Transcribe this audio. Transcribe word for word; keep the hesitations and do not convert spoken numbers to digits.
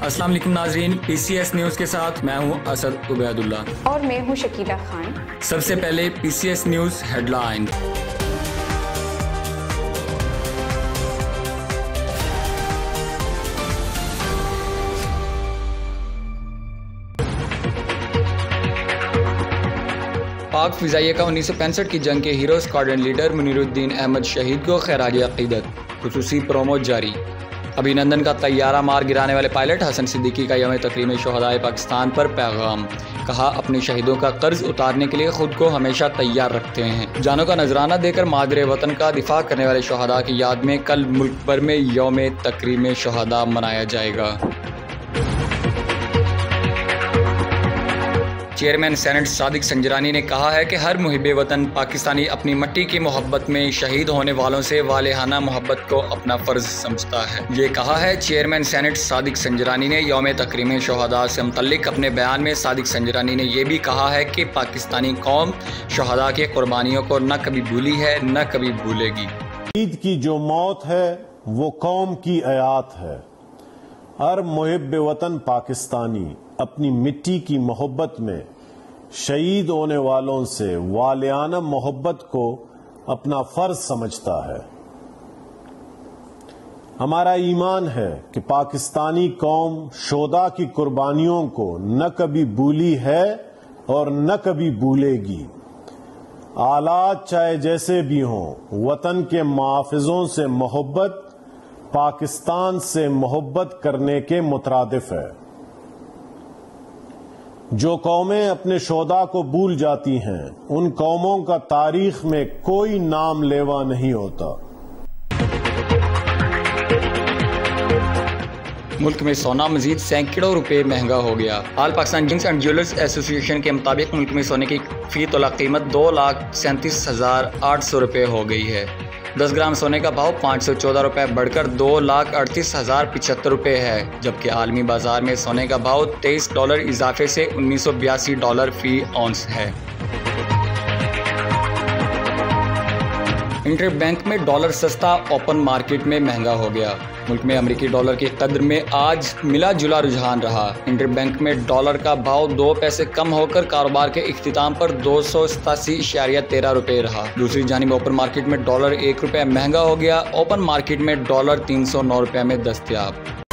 अस्सलाम वालेकुम नाजरीन, पी सी एस न्यूज़ के साथ मैं हूं असद उबैदुल्ला और मैं हूं शकीला खान। सबसे पहले P C S news headline. पाक फिजाइया का उन्नीस सौ पैंसठ की जंग के hero squadron leader Muniruddin Ahmed शहीद को खैराज अकीदत, खुसूसी प्रोमो जारी। अभिनंदन का तैयारा मार गिराने वाले पायलट हसन सिद्दीकी का यौम तकरीम शहदाए पाकिस्तान पर पैगाम। कहा, अपने शहीदों का कर्ज उतारने के लिए खुद को हमेशा तैयार रखते हैं। जानों का नजराना देकर मादरे वतन का दिफा करने वाले शहदा की याद में कल मुल्क भर में यौम तकरीम शहदा मनाया जाएगा। चेयरमैन सेनेट सादिक संजरानी ने कहा है कि हर मुहिब्बे वतन पाकिस्तानी अपनी मिट्टी की मोहब्बत में शहीद होने वालों से वालेहाना मोहब्बत को अपना फ़र्ज समझता है। ये कहा है चेयरमैन सेनेट सादिक संजरानी ने यौम तकरीम शहदा से मुतल्लिक अपने बयान में। सादिक संजरानी ने यह भी कहा है कि पाकिस्तानी कौम शहदा के कुर्बानियों को न कभी भूली है न कभी भूलेगी। ईद की जो मौत है वो कौम की आयात है। हर मुहिब्बे वतन पाकिस्तानी अपनी मिट्टी की मोहब्बत में शहीद होने वालों से वालियाना मोहब्बत को अपना फर्ज समझता है। हमारा ईमान है कि पाकिस्तानी कौम शोदा की कुर्बानियों को न कभी भूली है और न कभी भूलेगी। हालात चाहे जैसे भी हों, वतन के मुहाफिजों से मोहब्बत पाकिस्तान से मोहब्बत करने के मुतरादिफ है। जो कौमें अपने शोदा को भूल जाती हैं, उन कौमों का तारीख में कोई नाम लेवा नहीं होता। मुल्क में सोना मजीद सैकड़ों रुपए महंगा हो गया। All Pakistan gems and jewellers association के मुताबिक मुल्क में सोने की फी तोला कीमत दो लाख सैंतीस हजार आठ सौ रुपये हो गई है। दस ग्राम सोने का भाव पाँच सौ चौदह रुपये बढ़कर दो लाख अड़तीस हजार पिछहत्तर रुपये है, जबकि आलमी बाजार में सोने का भाव तेईस डॉलर इजाफे से उन्नीस सौ बयासी डॉलर फी औंस है। इंटरबैंक में डॉलर सस्ता, ओपन मार्केट में महंगा हो गया। मुल्क में अमेरिकी डॉलर की कद्र में आज मिला जुला रुझान रहा। इंटरबैंक में डॉलर का भाव दो पैसे कम होकर कारोबार के इख्तिताम पर दो सौ सतासी इशारिया तेरह रुपये रहा। दूसरी जानिब ओपन मार्केट में डॉलर एक रुपये महंगा हो गया। ओपन मार्केट में डॉलर तीन सौ नौ रुपये में दस्तयाब।